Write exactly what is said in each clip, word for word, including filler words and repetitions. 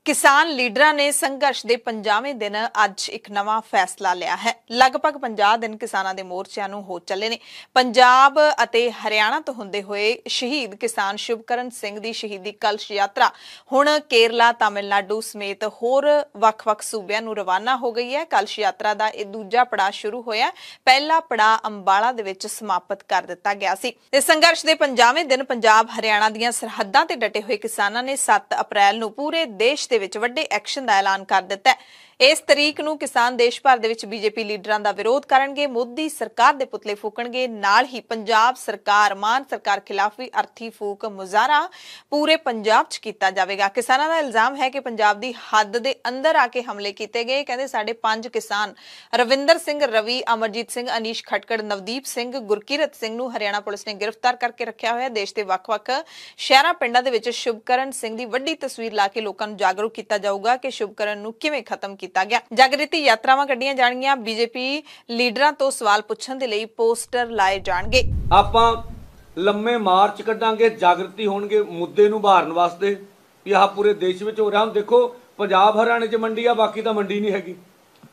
किसान लीडरां ने संघर्ष के पंजावें दिन अज एक नवा फैसला लिया है। लगभग पचास दिन किसानां दे मोर्चिਆਂ ਨੂੰ हो चले ने। पंजाब अते हरियाणा तो हुंदे होए शहीद किसान शुभकरण सिंह दी शहीदी कलश यात्रा हुण केरला तमिलनाडु समेत होर वख-वख सूबिਆਂ ਨੂੰ रवाना हो गई है। कलश यात्रा दा ਇਹ दूजा पड़ाਅ शुरू होया। पहला पड़ाਅ अंबाला दे विच समाप्त कर दिता गया सी। इस संघर्ष के पंजावें दिन पंजाब हरियाणा दीयां सरहदां ते डटे हुए किसानां ने सत्त अप्रैल नूं पूरे देश दे विच वड्डे एक्शन का ऐलान कर दिता है। इस तरीक नूं किसान देश भर दे विच बीजेपी लीडरां दा विरोध करनगे, मोदी सरकार दे पुतले फूकणगे, नाल ही पंजाब सरकार मान सरकार खिलाफ भी अर्थी फूक मुजाहरा पूरे पंजाब च कीता जावेगा। किसानां दा इल्जाम है कि पंजाब दी हद दे अंदर आके हमले कीते गए। कहंदे साडे पंज किसान रविंदर सिंह रवि, अमरजीत सिंह, अनीश खटकड़, नवदीप सिंह, गुरकीरत सिंह नूं हरियाणा पुलिस ने गिरफ्तार करके रखिया होया। देश दे वख-वख शहरां पिंडां दे विच शुभकरण सिंह दी वड्डी तस्वीर ला के लोकां नूं जागरूक कीता जाऊगा कि शुभकरण नूं किवें खत्म कीता गया। जागृति यात्रावां कड्ढीਆਂ ਜਾਣਗੀਆਂ। बीजेपी लीडरां ਤੋਂ सवाल ਪੁੱਛਣ ਦੇ ਲਈ पोस्टर ਲਾਏ ਜਾਣਗੇ। ਆਪਾਂ ਲੰਮੇ ਮਾਰਚ ਕੱਢਾਂਗੇ, ਜਾਗਰਤੀ ਹੋਣਗੇ ਮੁੱਦੇ ਨੂੰ ਬਾਹਰਨ ਵਾਸਤੇ ਵੀ ਆਹ ਪੂਰੇ ਦੇਸ਼ ਵਿੱਚ ਹੋ ਰਿਹਾ। ਹੁਣ ਦੇਖੋ ਪੰਜਾਬ ਹਰਿਆਣੇ 'ਚ ਮੰਡੀ ਆ, ਬਾਕੀ ਤਾਂ ਮੰਡੀ ਨਹੀਂ ਹੈਗੀ,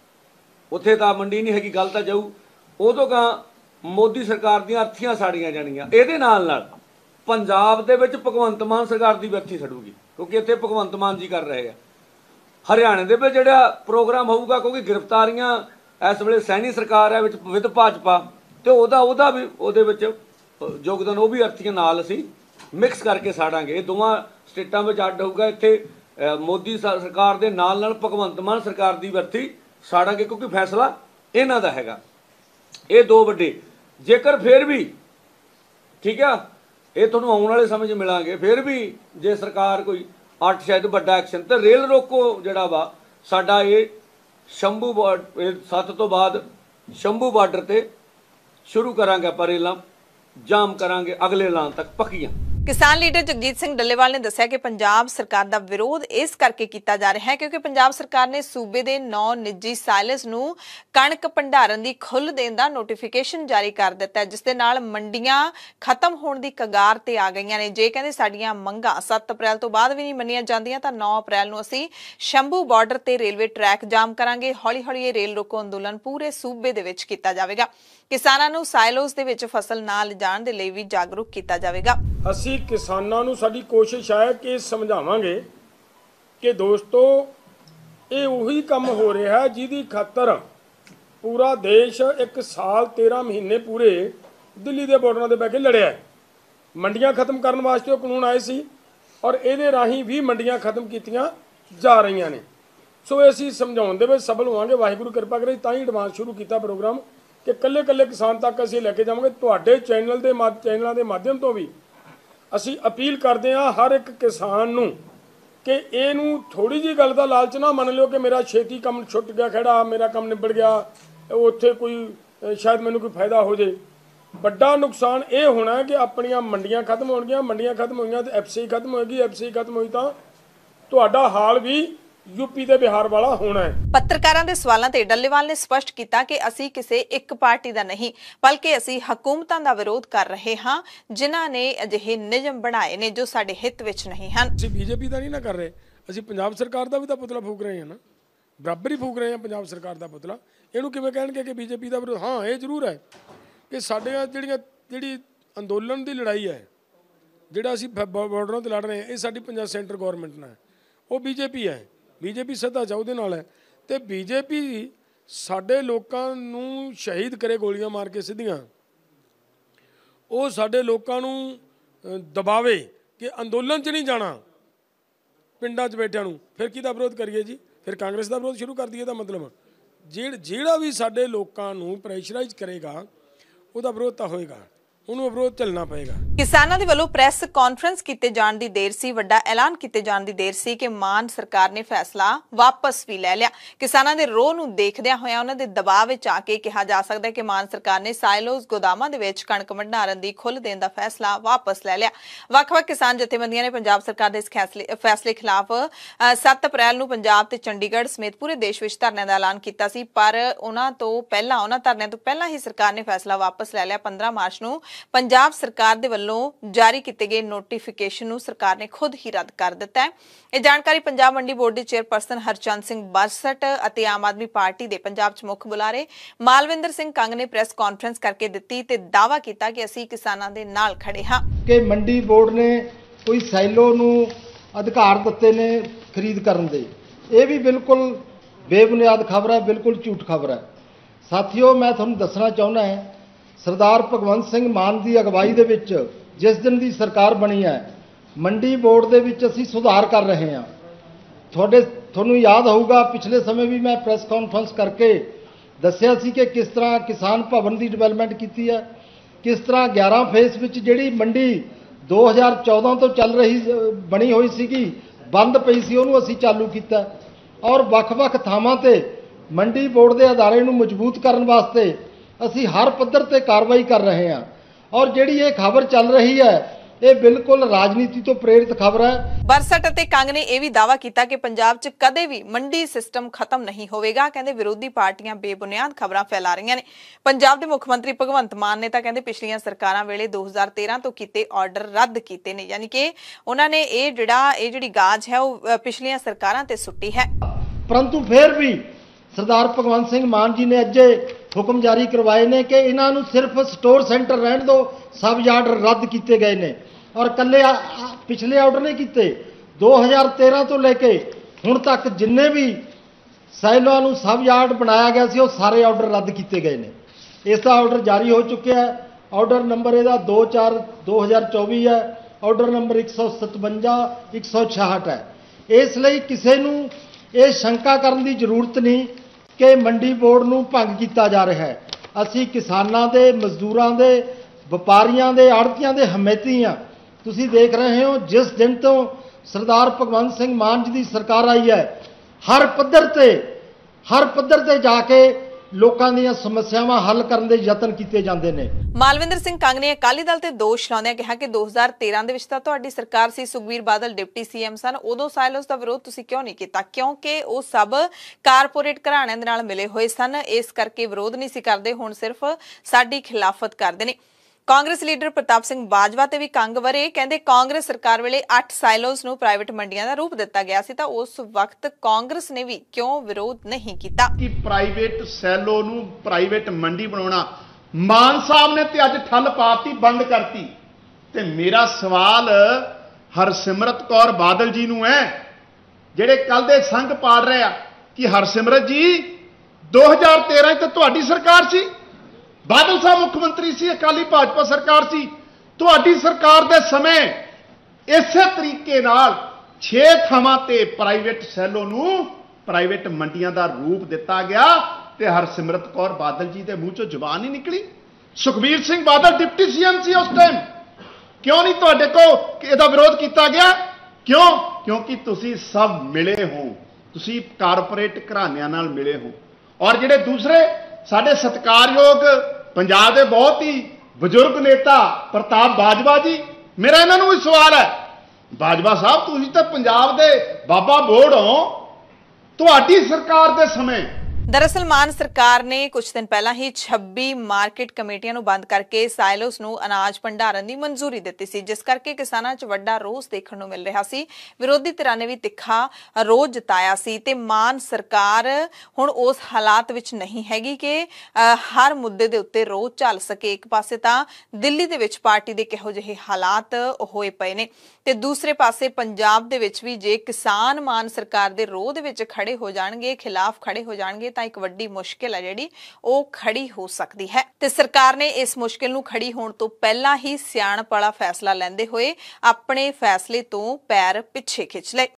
ਉੱਥੇ ਤਾਂ ਮੰਡੀ ਨਹੀਂ ਹੈਗੀ, ਗੱਲ ਤਾਂ ਜਾਊ। ਉਦੋਂ ਕਾਂ ਮੋਦੀ ਸਰਕਾਰ ਦੀਆਂ ਅਰਥੀਆਂ ਸਾੜੀਆਂ ਜਾਣੀਆਂ। ਇਹਦੇ ਨਾਲ ਨਾਲ ਪੰਜਾਬ ਦੇ ਵਿੱਚ ਭਗਵੰਤ ਮਾਨ ਸਰਕਾਰ ਦੀ ਵੀ ਅਰਥੀ ਸੜੂਗੀ, ਕਿਉਂਕਿ ਇੱਥੇ ਭਗਵੰਤ ਮਾਨ ਜੀ ਕਰ ਰਹੇ ਆ। हरियाणे ਦੇ ਵਿੱਚ ਜਿਹੜਾ ਪ੍ਰੋਗਰਾਮ ਹੋਊਗਾ, ਕਿਉਂਕਿ ਗ੍ਰਿਫਤਾਰੀਆਂ ਇਸ ਵੇਲੇ ਸੈਣੀ ਸਰਕਾਰ ਹੈ ਵਿੱਚ ਵਿਦ ਭਾਜਪਾ, ਤੇ ਉਹਦਾ ਉਹਦਾ ਵੀ ਉਹਦੇ ਵਿੱਚ ਯੋਗਦਾਨ, ਉਹ ਵੀ ਅਰਥੀਆਂ ਨਾਲ ਅਸੀਂ ਮਿਕਸ ਕਰਕੇ ਸਾੜਾਂਗੇ। ਇਹ ਦੋਵਾਂ ਸਟੇਟਾਂ ਵਿੱਚ ਅੱਡ ਹੋਊਗਾ। ਇੱਥੇ ਮੋਦੀ ਸਰਕਾਰ ਦੇ ਨਾਲ ਨਾਲ ਭਗਵੰਤ ਮਾਨ ਸਰਕਾਰ ਦੀ ਅਰਥੀ ਸਾੜਾਂਗੇ, ਕਿਉਂਕਿ ਫੈਸਲਾ ਇਹਨਾਂ ਦਾ ਹੈਗਾ। ਇਹ ਦੋ ਵੱਡੇ, ਜੇਕਰ ਫਿਰ ਵੀ ਠੀਕ ਆ, ਇਹ ਤੁਹਾਨੂੰ ਆਉਣ ਵਾਲੇ ਸਮੇਂ 'ਚ ਮਿਲਾਂਗੇ, ਫਿਰ ਵੀ ਜੇ ਸਰਕਾਰ ਕੋਈ ਅੱਠ शायद बड़ा एक्शन तो रेल रोको जड़ा वा साडा ये शंभू सत्त तो बाद शंभू बार्डर ते शुरू करांगे। पर रेलां जाम करांगे अगले ऐलान तक पक्कियां। किसान लीडर जगजीत सिंह डल्लेवाल ने दस्सिया कि पंजाब सरकार का विरोध इस करके किया जा रहा है क्योंकि पंजाब सरकार ने सूबे के नौ निजी साइलस नूं कणक भंडारण की खुल देने का नोटिफिकेशन जारी कर दिता है, जिस दे नाल मंडियां खत्म होने की कगार ते आ गई ने। जे कहंदे साडीआं मंगां सत्त अप्रैल तो बाद भी नहीं मन्नियां जांदियां तां नौ अप्रैल नूं असीं शंभू बार्डर ते रेलवे ट्रैक जाम करांगे। हौली हौली ये रेल रोको अंदोलन पूरे सूबे दे विच कीता जावेगा। किसानां नूं साइलोस दे विच फसल ना लिजाण दे लई भी जागरूक कीता जावेगा। ਅਸੀਂ ਕਿਸਾਨਾਂ ਨੂੰ ਸਾਡੀ ਕੋਸ਼ਿਸ਼ ਹੈ ਕਿ ਸਮਝਾਵਾਂਗੇ ਕਿ ਦੋਸਤੋ ਇਹ ਉਹੀ ਕੰਮ ਹੋ ਰਿਹਾ ਹੈ ਜਿਹਦੀ ਖਾਤਰ ਪੂਰਾ ਦੇਸ਼ ਇੱਕ ਸਾਲ ਤੇਰਾਂ ਮਹੀਨੇ ਪੂਰੇ ਦਿੱਲੀ ਦੇ ਬਾਰਡਰਾਂ 'ਤੇ ਬਹਿ ਕੇ ਲੜਿਆ ਹੈ। ਮੰਡੀਆਂ ਖਤਮ ਕਰਨ ਵਾਸਤੇ ਉਹ ਕਾਨੂੰਨ ਆਏ ਸੀ ਔਰ ਇਹਦੇ ਰਾਹੀਂ ਵੀ ਮੰਡੀਆਂ ਖਤਮ ਕੀਤੀਆਂ ਜਾ ਰਹੀਆਂ ਨੇ। ਸੋ ਅਸੀਂ ਸਮਝਾਉਣ ਦੇ ਵਿੱਚ ਸਫਲ ਹੋਵਾਂਗੇ। ਵਾਹਿਗੁਰੂ ਕਿਰਪਾ ਕਰੇ, ਤਾਂ ਹੀ ਐਡਵਾਂਸ ਸ਼ੁਰੂ ਕੀਤਾ ਪ੍ਰੋਗਰਾਮ ਕਿ ਕੱਲੇ ਕੱਲੇ ਕਿਸਾਨ ਤੱਕ ਅਸੀਂ ਲੈ ਕੇ ਜਾਵਾਂਗੇ। ਤੁਹਾਡੇ ਚੈਨਲ ਦੇ ਚੈਨਲਾਂ ਦੇ ਮਾਧਿਅਮ ਤੋਂ ਵੀ ਅਸੀਂ ਅਪੀਲ ਕਰਦੇ ਹਾਂ ਹਰ ਇੱਕ ਕਿਸਾਨ ਨੂੰ ਕਿ ਇਹਨੂੰ ਥੋੜੀ ਜਿਹੀ ਗੱਲ ਦਾ ਲਾਲਚ ਨਾ ਮੰਨ ਲਿਓ ਕਿ ਮੇਰਾ ਛੇਤੀ ਕੰਮ ਛੁੱਟ ਗਿਆ, ਖੜਾ ਮੇਰਾ ਕੰਮ ਨਿਬੜ ਗਿਆ, ਉੱਥੇ ਕੋਈ ਸ਼ਾਇਦ ਮੈਨੂੰ ਕੋਈ ਫਾਇਦਾ ਹੋ ਜੇ। ਵੱਡਾ ਨੁਕਸਾਨ ਇਹ ਹੋਣਾ ਕਿ ਆਪਣੀਆਂ ਮੰਡੀਆਂ ਖਤਮ ਹੋਣਗੀਆਂ। ਮੰਡੀਆਂ ਖਤਮ ਹੋਈਆਂ ਤਾਂ ਐਫ ਸੀ ਆਈ ਖਤਮ ਹੋਏਗੀ, ਐਫ ਸੀ ਆਈ ਖਤਮ ਹੋਈ ਤਾਂ ਤੁਹਾਡਾ ਹਾਲ ਵੀ यूपी ते बिहार वाला होना है। पत्रकारां दे सवालां ते डल्लेवाल ने स्पष्ट किया कि असीं किसी एक पार्टी दा नहीं बल्कि असीं हुकूमतां दा विरोध कर रहे हां जिन्हां ने अजिहे नियम बनाए ने जो साडे हित विच नहीं हन। असीं बीजेपी दा नहीं ना कर रहे, असीं पंजाब सरकार दा भी तां पुतला फूक रहे हैं ना, बराबर ही फूक रहे हैं पंजाब सरकार दा पुतला। इहनूं किवें कहणगे कि बीजेपी दा विरोध? हाँ ये जरूर है कि साडे जिहड़ियां जिहड़ी अंदोलन दी लड़ाई है, जिहड़ा असीं बार्डरां ते लड़ रहे हैं, ये साडी पंजाब सेंटर गौरमेंट नाल वो बीजेपी है। बीजेपी सदा चाहते नाल है तो बीजेपी साडे लोकां नूं शहीद करे गोलियां मार के सीधियां, वो साडे लोकां नूं दबावे कि अंदोलन च नहीं जाना पिंडां च बैठियां नूं। फिर किहदा विरोध करिए जी? फिर कांग्रेस का विरोध शुरू कर दिए। दा मतलब जिह जिहड़ा भी साडे लोकां नूं प्रैशराइज करेगा उहदा विरोध तां होएगा, ਉਹਨੂੰ ਵਿਰੋਧ ਚੱਲਣਾ ਪਏਗਾ। ਕਿਸਾਨਾਂ ਦੇ ਵੱਲੋਂ ਪ੍ਰੈਸ ਕਾਨਫਰੰਸ ਕੀਤੇ ਜਾਣ ਦੀ ਦੇਰ ਸੀ, ਵੱਡਾ ਐਲਾਨ ਕੀਤੇ ਜਾਣ ਦੀ ਦੇਰ ਸੀ ਕਿ ਮਾਨ ਸਰਕਾਰ ਨੇ ਫੈਸਲਾ ਵਾਪਸ ਵੀ ਲੈ ਲਿਆ। ਕਿਸਾਨਾਂ ਦੇ ਰੋਹ ਨੂੰ ਦੇਖਦਿਆਂ ਹੋਇਆਂ ਉਹਨਾਂ ਦੇ ਦਬਾਅ ਵਿੱਚ ਆ ਕੇ ਕਿਹਾ ਜਾ ਸਕਦਾ ਹੈ ਕਿ ਮਾਨ ਸਰਕਾਰ ਨੇ ਸਾਇਲੋਸ ਗੋਦਾਮਾਂ ਦੇ ਵਿੱਚ ਕਣਕ ਭੰਡਾਰਨ ਦੀ ਖੁੱਲ੍ਹ ਦੇਣ ਦਾ ਫੈਸਲਾ ਵਾਪਸ ਲੈ ਲਿਆ। ਵੱਖ-ਵੱਖ ਕਿਸਾਨ ਜਥੇਬੰਦੀਆਂ ਨੇ ਪੰਜਾਬ ਸਰਕਾਰ ਦੇ ਇਸ ਫੈਸਲੇ ਖਿਲਾਫ ਸੱਤ ਅਪ੍ਰੈਲ ਨੂੰ ਪੰਜਾਬ ਤੇ ਚੰਡੀਗੜ੍ਹ ਸਮੇਤ ਪੂਰੇ ਦੇਸ਼ ਵਿੱਚ ਧਰਨਿਆਂ ਦਾ ਐਲਾਨ ਕੀਤਾ ਸੀ, ਪਰ ਉਹਨਾਂ ਤੋਂ ਪਹਿਲਾਂ ਉਹਨਾਂ ਧਰਨਿਆਂ ਤੋਂ ਪਹਿਲਾਂ ਹੀ ਸਰਕਾਰ ਨੇ ਫੈਸਲਾ ਵਾਪਸ ਲੈ ਲਿਆ। ਪੰਦਰਾਂ ਮਾਰਚ ਨੂੰ पंजाब सरकार दे वल्लों ਵੱਲੋਂ ਜਾਰੀ ਕੀਤੇ ਗਏ ਨੋਟੀਫਿਕੇਸ਼ਨ ਨੂੰ ਸਰਕਾਰ ਨੇ ਖੁਦ ਹੀ ਰੱਦ ਕਰ ਦਿੱਤਾ ਹੈ। ਇਹ ਜਾਣਕਾਰੀ ਪੰਜਾਬ ਮੰਡੀ ਬੋਰਡ ਦੇ ਚੇਅਰਪਰਸਨ ਹਰਚੰਦ ਸਿੰਘ ਬਰਸਟ ਅਤੇ ਆਮ ਆਦਮੀ ਪਾਰਟੀ ਦੇ ਪੰਜਾਬ 'ਚ ਮੁੱਖ ਬੁਲਾਰੇ ਮਾਲਵਿੰਦਰ ਸਿੰਘ ਕੰਗ ਨੇ ਪ੍ਰੈਸ ਕਾਨਫਰੰਸ ਕਰਕੇ ਦਿੱਤੀ ਤੇ ਦਾਅਵਾ ਕੀਤਾ ਕਿ ਅਸੀਂ ਕਿਸਾਨਾਂ ਦੇ ਨਾਲ ਖੜੇ ਹਾਂ ਕਿ ਮੰਡੀ ਬੋਰਡ ਨੇ ਕੋਈ ਸੈਲੋ ਨੂੰ ਅਧਿਕਾਰ ਦਿੱਤੇ ਨੇ ਖਰੀਦ ਕਰਨ ਦੇ। ਇਹ ਵੀ ਬਿਲਕੁਲ ਬੇਬੁਨਿਆਦ ਖਬਰ ਹੈ, ਬਿਲਕੁਲ ਝੂਠ ਖਬਰ ਹੈ। ਸਾਥੀਓ, ਮੈਂ ਤੁਹਾਨੂੰ ਦੱਸਣਾ ਚਾਹੁੰਦਾ ਹਾਂ, ਸਰਦਾਰ ਭਗਵੰਤ ਸਿੰਘ ਮਾਨ ਦੀ ਅਗਵਾਈ ਦੇ ਵਿੱਚ ਜਿਸ ਦਿਨ ਦੀ ਸਰਕਾਰ ਬਣੀ ਹੈ, ਮੰਡੀ ਬੋਰਡ ਦੇ ਵਿੱਚ ਅਸੀਂ ਸੁਧਾਰ ਕਰ ਰਹੇ ਹਾਂ। ਤੁਹਾਡੇ ਤੁਹਾਨੂੰ ਯਾਦ ਹੋਊਗਾ ਪਿਛਲੇ ਸਮੇਂ ਵੀ ਮੈਂ ਪ੍ਰੈਸ ਕਾਨਫਰੰਸ ਕਰਕੇ ਦੱਸਿਆ ਸੀ ਕਿ ਕਿਸ ਤਰ੍ਹਾਂ ਕਿਸਾਨ ਭਵਨ ਦੀ ਡਿਵੈਲਪਮੈਂਟ ਕੀਤੀ ਹੈ, ਕਿਸ ਤਰ੍ਹਾਂ ਗਿਆਰਾਂ ਫੇਸ ਵਿੱਚ ਜਿਹੜੀ ਮੰਡੀ ਦੋ ਹਜ਼ਾਰ ਚੌਦਾਂ ਤੋਂ ਚੱਲ ਰਹੀ ਬਣੀ ਹੋਈ ਸੀਗੀ, ਬੰਦ ਪਈ ਸੀ, ਉਹਨੂੰ ਅਸੀਂ ਚਾਲੂ ਕੀਤਾ ਔਰ ਵੱਖ-ਵੱਖ ਥਾਵਾਂ ਤੇ ਮੰਡੀ ਬੋਰਡ ਦੇ ਅਦਾਰੇ ਨੂੰ ਮਜ਼ਬੂਤ ਕਰਨ ਵਾਸਤੇ ਅਸੀਂ ਹਰ ਪੱਧਰ ਤੇ ਕਾਰਵਾਈ ਕਰ ਰਹੇ ਹਾਂ। ਔਰ ਜਿਹੜੀ ਇਹ ਖਬਰ ਚੱਲ ਰਹੀ ਹੈ, ਇਹ ਬਿਲਕੁਲ ਰਾਜਨੀਤੀ ਤੋਂ ਪ੍ਰੇਰਿਤ ਖਬਰ ਹੈ। ਬਰਸਟ ਅਤੇ ਕੰਗ ਨੇ ਇਹ ਵੀ ਦਾਅਵਾ ਕੀਤਾ ਕਿ ਪੰਜਾਬ 'ਚ ਕਦੇ ਵੀ ਮੰਡੀ ਸਿਸਟਮ ਖਤਮ ਨਹੀਂ ਹੋਵੇਗਾ। ਕਹਿੰਦੇ ਵਿਰੋਧੀ ਪਾਰਟੀਆਂ ਬੇਬੁਨਿਆਦ ਖਬਰਾਂ ਫੈਲਾ ਰਹੀਆਂ ਨੇ। ਪੰਜਾਬ ਦੇ ਮੁੱਖ ਮੰਤਰੀ ਭਗਵੰਤ ਮਾਨ ਨੇ ਤਾਂ ਕਹਿੰਦੇ ਪਿਛਲੀਆਂ ਸਰਕਾਰਾਂ ਵੇਲੇ ਦੋ ਹਜ਼ਾਰ ਤੇਰਾਂ ਤੋਂ ਕੀਤੇ ਆਰਡਰ ਰੱਦ ਕੀਤੇ ਨੇ, ਯਾਨੀ ਕਿ ਉਹਨਾਂ ਨੇ ਇਹ ਜਿਹੜਾ ਇਹ ਜਿਹੜੀ ਗਾਜ ਹੈ ਉਹ ਪਿਛਲੀਆਂ ਸਰਕਾਰਾਂ ਤੇ ਸੁੱਟੀ ਹੈ। ਪਰੰਤੂ ਫਿਰ ਵੀ ਸਰਦਾਰ ਭਗਵੰਤ ਸਿੰਘ ਮਾਨ ਜੀ ਨੇ ਅੱਜ ਹੁਕਮ ਜਾਰੀ ਕਰਵਾਏ ਨੇ ਕਿ ਇਹਨਾਂ ਨੂੰ ਸਿਰਫ ਸਟੋਰ ਸੈਂਟਰ ਰਹਿਣ ਦਿਓ, ਸਬ ਆਰਡਰ ਰੱਦ ਕੀਤੇ ਗਏ ਨੇ ਔਰ ਕੱਲੇ ਪਿਛਲੇ ਆਰਡਰ ਨਹੀਂ ਕੀਤੇ। ਦੋ ਹਜ਼ਾਰ ਤੇਰਾਂ ਤੋਂ ਲੈ ਕੇ ਹੁਣ ਤੱਕ ਜਿੰਨੇ ਵੀ ਸਾਈਲੋਆਂ ਨੂੰ ਸਬ ਯਾਰਡ ਬਣਾਇਆ ਗਿਆ ਸੀ, ਉਹ ਸਾਰੇ ਆਰਡਰ ਰੱਦ ਕੀਤੇ ਗਏ ਨੇ। ਇਸ ਦਾ ਆਰਡਰ ਜਾਰੀ ਹੋ ਚੁੱਕਿਆ ਹੈ। ਆਰਡਰ ਨੰਬਰ ਇਹਦਾ ਦੋ ਚਾਰ ਦੋ ਹਜ਼ਾਰ ਚੌਵੀ ਹੈ। ਆਰਡਰ ਨੰਬਰ ਇੱਕ ਸੌ ਸਤਵੰਜਾ ਇੱਕ ਸੌ ਛਿਆਹਠ ਹੈ। ਇਸ ਲਈ ਕਿਸੇ ਨੂੰ ਇਹ ਸ਼ੰਕਾ ਕਰਨ ਦੀ ਜ਼ਰੂਰਤ ਨਹੀਂ ਕਿ ਮੰਡੀ ਬੋਰਡ ਨੂੰ ਭੰਗ ਕੀਤਾ ਜਾ ਰਿਹਾ ਹੈ। ਅਸੀਂ ਕਿਸਾਨਾਂ ਦੇ, ਮਜ਼ਦੂਰਾਂ ਦੇ, ਵਪਾਰੀਆਂ ਦੇ, ਆੜ੍ਹਤੀਆਂ ਦੇ ਹਮੈਤੀ ਹਾਂ। ਤੁਸੀਂ ਦੇਖ ਰਹੇ ਹੋ ਜਿਸ ਦਿਨ ਤੋਂ ਸਰਦਾਰ ਭਗਵੰਤ ਸਿੰਘ ਮਾਨ ਜੀ ਦੀ ਸਰਕਾਰ ਆਈ ਹੈ, ਹਰ ਪੱਧਰ ਤੇ ਹਰ ਪੱਧਰ ਤੇ ਜਾ ਕੇ ਲੋਕਾਂ ਦੀਆਂ ਸਮੱਸਿਆਵਾਂ ਹੱਲ ਕਰਨ ਦੇ ਯਤਨ ਕੀਤੇ ਜਾਂਦੇ ਨੇ। ਮਾਲਵਿੰਦਰ ਸਿੰਘ ਕੰਗ ਨੇ ਅਕਾਲੀ ਦਲ ਤੇ ਦੋਸ਼ ਲਾਉਂਦਿਆਂ ਕਿਹਾ ਕਿ ਦੋ ਹਜ਼ਾਰ ਤੇਰਾਂ ਦੇ ਵਿੱਚ ਤਾਂ ਤੁਹਾਡੀ ਸਰਕਾਰ ਸੀ, ਸੁਖਬੀਰ ਬਾਦਲ ਡਿਪਟੀ ਸੀਐਮ ਸਨ, ਉਦੋਂ ਸਾਇਲੋਸ ਦਾ ਵਿਰੋਧ ਤੁਸੀਂ ਕਿਉਂ ਨਹੀਂ ਕੀਤਾ? ਕਿਉਂਕਿ ਉਹ ਸਭ ਕਾਰਪੋਰੇਟ ਘਰਾਣਿਆਂ ਦੇ ਨਾਲ ਮਿਲੇ ਹੋਏ ਸਨ, ਇਸ ਕਰਕੇ ਵਿਰੋਧ ਨਹੀਂ ਸੀ ਕਰਦੇ। ਹੁਣ ਸਿਰਫ ਸਾਡੀ ਖਿਲਾਫਤ ਕਰਦੇ ਨੇ। ਕਾਂਗਰਸ ਲੀਡਰ ਪ੍ਰਤਾਪ ਸਿੰਘ ਬਾਜਵਾ ਤੇ ਵੀ ਕੰਗ ਵਰੇ। ਕਹਿੰਦੇ ਕਾਂਗਰਸ ਸਰਕਾਰ ਵੇਲੇ ਅੱਠ ਸਾਇਲੋਸ ਨੂੰ ਪ੍ਰਾਈਵੇਟ ਮੰਡੀਆਂ ਦਾ ਰੂਪ ਦਿੱਤਾ ਗਿਆ ਸੀ, ਤਾਂ ਉਸ ਵਕਤ ਕਾਂਗਰਸ ਨੇ ਵੀ ਕਿਉਂ ਵਿਰੋਧ ਨਹੀਂ ਕੀਤਾ? ਕਿ ਪ੍ਰਾਈਵੇਟ ਸੈਲੋ ਨੂੰ ਪ੍ਰਾਈਵੇਟ ਮੰਡੀ ਬਣਾਉਣਾ ਮਾਨ ਸਾਹਿਬ ਨੇ ਤੇ ਅੱਜ ਠੱਲ ਪਾਤੀ, ਬੰਦ ਕਰਤੀ। ਤੇ ਮੇਰਾ ਸਵਾਲ ਹਰਸਿਮਰਤ ਕੌਰ ਬਾਦਲ ਜੀ ਨੂੰ ਹੈ, ਜਿਹੜੇ ਕੱਲ ਦੇ ਸੰਘ ਪਾੜ ਰਹੇ ਆ, ਕਿ ਹਰਸਿਮਰਤ ਜੀ ਦੋ ਹਜ਼ਾਰ ਤੇਰਾਂ ਚ ਤਾਂ ਤੁਹਾਡੀ ਸਰਕਾਰ ਸੀ, ਬਾਦਲ ਸਾਹਿਬ ਮੁੱਖ ਮੰਤਰੀ ਸੀ, ਅਕਾਲੀ ਭਾਜਪਾ ਸਰਕਾਰ ਸੀ। ਤੁਹਾਡੀ ਸਰਕਾਰ ਦੇ ਸਮੇਂ ਇਸੇ ਤਰੀਕੇ ਨਾਲ ਛੇ ਥਾਵਾਂ ਤੇ ਪ੍ਰਾਈਵੇਟ ਸੈਲੋ ਨੂੰ ਪ੍ਰਾਈਵੇਟ ਮੰਡੀਆਂ ਦਾ ਰੂਪ ਦਿੱਤਾ ਗਿਆ ਤੇ ਹਰਸਿਮਰਤ ਕੌਰ ਬਾਦਲ ਜੀ ਦੇ ਮੂੰਹ ਚੋਂ ਜ਼ੁਬਾਨ ਹੀ ਨਿਕਲੀ। ਸੁਖਬੀਰ ਸਿੰਘ ਬਾਦਲ ਡਿਪਟੀ ਸੀਐਮ ਸੀ ਉਸ ਟਾਈਮ, ਕਿਉਂ ਨਹੀਂ ਤੁਹਾਡੇ ਕੋਲ ਇਹਦਾ ਵਿਰੋਧ ਕੀਤਾ ਗਿਆ? ਕਿਉਂ? ਕਿਉਂਕਿ ਤੁਸੀਂ ਸਭ ਮਿਲੇ ਹੋ, ਤੁਸੀਂ ਕਾਰਪੋਰੇਟ ਘਰਾਣਿਆਂ ਨਾਲ ਮਿਲੇ ਹੋ। ਔਰ ਜਿਹੜੇ ਦੂਸਰੇ ਸਾਡੇ ਸਤਿਕਾਰਯੋਗ ਪੰਜਾਬ ਦੇ ਬਹੁਤ ਹੀ ਬਜ਼ੁਰਗ ਨੇਤਾ ਪ੍ਰਤਾਪ ਬਾਜਵਾ ਜੀ, ਮੇਰਾ ਇਹਨਾਂ ਨੂੰ ਵੀ ਸਵਾਲ ਹੈ, ਬਾਜਵਾ ਸਾਹਿਬ ਤੁਸੀਂ ਤਾਂ ਪੰਜਾਬ ਦੇ ਬਾਬਾ ਬੋੜ ਹੋ, ਤੁਹਾਡੀ ਸਰਕਾਰ ਦੇ ਸਮੇਂ ਦਰਅਸਲ ਮਾਨ ਸਰਕਾਰ ਨੇ ਕੁਝ ਦਿਨ ਪਹਿਲਾਂ ਹੀ ਛੱਬੀ ਮਾਰਕੀਟ ਕਮੇਟੀਆਂ ਨੂੰ ਬੰਦ ਕਰਕੇ ਸਾਇਲੋਸ ਨੂੰ ਅਨਾਜ ਭੰਡਾਰਨ ਦੀ ਮਨਜ਼ੂਰੀ ਦਿੱਤੀ ਸੀ, ਜਿਸ ਕਰਕੇ ਕਿਸਾਨਾਂ 'ਚ ਵੱਡਾ ਰੋਸ ਦੇਖਣ ਨੂੰ ਮਿਲ ਰਿਹਾ ਸੀ। ਵਿਰੋਧੀ ਧਿਰਾਂ ਨੇ ਵੀ ਤਿੱਖਾ ਰੋਸ ਜਤਾਇਆ ਸੀ ਤੇ ਮਾਨ ਸਰਕਾਰ ਹੁਣ ਉਸ ਹਾਲਾਤ ਵਿੱਚ ਨਹੀਂ ਹੈਗੀ ਕਿ ਹਰ ਮੁੱਦੇ ਦੇ ਉੱਤੇ ਰੋਸ ਚੱਲ ਸਕੇ। ਇੱਕ ਪਾਸੇ ਤਾਂ ਦਿੱਲੀ ਦੇ ਵਿੱਚ ਪਾਰਟੀ ਦੇ ਕਿਹੋ ਜਿਹੇ ਹਾਲਾਤ ਹੋਏ ਪਏ ਨੇ ਤੇ ਦੂਸਰੇ ਪਾਸੇ ਪੰਜਾਬ ਦੇ ਵਿੱਚ ਵੀ ਜੇ ਕਿਸਾਨ ਮਾਨ ਸਰਕਾਰ ਦੇ ਰੋਹ ਦੇ ਵਿੱਚ ਖੜੇ ਹੋ ਜਾਣਗੇ, ਖਿਲਾਫ ਖੜੇ ਹੋ ਜਾਣਗੇ, ਤਾਂ ਇੱਕ ਵੱਡੀ ਮੁਸ਼ਕਿਲ ਹੈ ਜਿਹੜੀ ਉਹ ਖੜੀ ਹੋ ਸਕਦੀ ਹੈ। ਤੇ ਸਰਕਾਰ ਨੇ ਇਸ ਮੁਸ਼ਕਿਲ ਨੂੰ ਖੜੀ ਹੋਣ ਤੋਂ ਪਹਿਲਾਂ ਹੀ ਸਿਆਣਪ ਵਾਲਾ ਫੈਸਲਾ ਲੈਂਦੇ ਹੋਏ ਆਪਣੇ ਫੈਸਲੇ ਤੋਂ ਪੈਰ ਪਿੱਛੇ ਖਿੱਚ ਲਏ।